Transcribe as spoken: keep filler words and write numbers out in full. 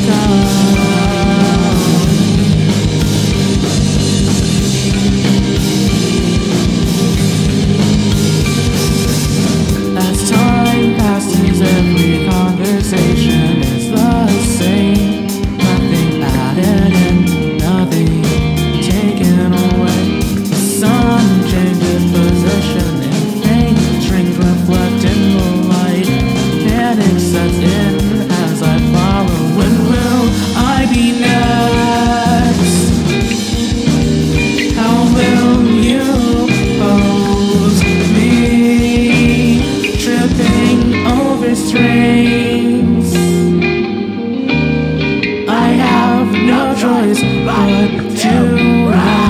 As time passes, every conversation is the same. Nothing added in, nothing taken away. The sun changes position and faint strings reflect in the light. Panic sets in as I follow. When will I be next? How will you pose me? Tripping over strings. I have no choice but to ride.